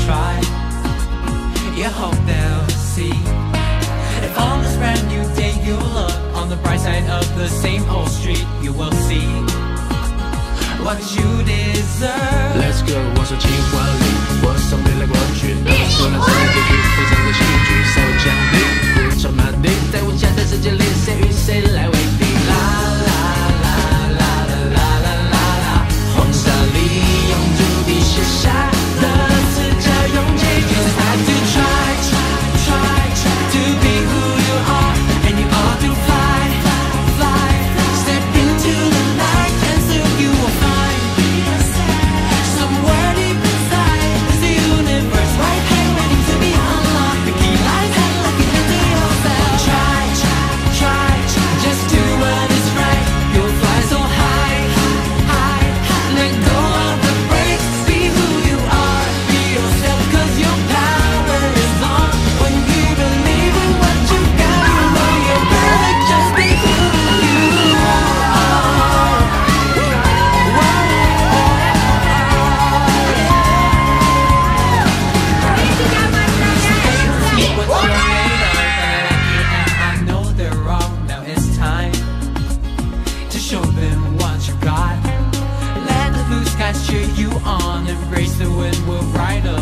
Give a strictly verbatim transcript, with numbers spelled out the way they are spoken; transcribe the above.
try, you hope they'll see. If on this brand new day you look on the bright side of the same old street, you will see what you deserve. Let's go， 我说情话里，我送你来过去，说了这个结局非常的戏剧，稍微降低，不穿马地，在无暇的世界里，谁与谁来为敌？啦啦啦啦啦啦啦啦啦，黄沙里用朱笔写下的字叫勇气。You have to try, try, try to be who you are, and you ought to fly, fly, step into the light, and soon you will find somewhere deep inside is the universe right here waiting to be unlocked. The key lies held like an into yourself. Try, try, try, just do what is right. You'll fly so high, high, let go of the brakes. Be who you are, be yourself, 'cause your power is on. When you believe in what you got, you know you're perfect. Just be who you are. What you're made of, and I like you, and I know they're wrong. Now it's time to show them what you got. Let the blue skies cheer you on. Embrace the wind, we'll ride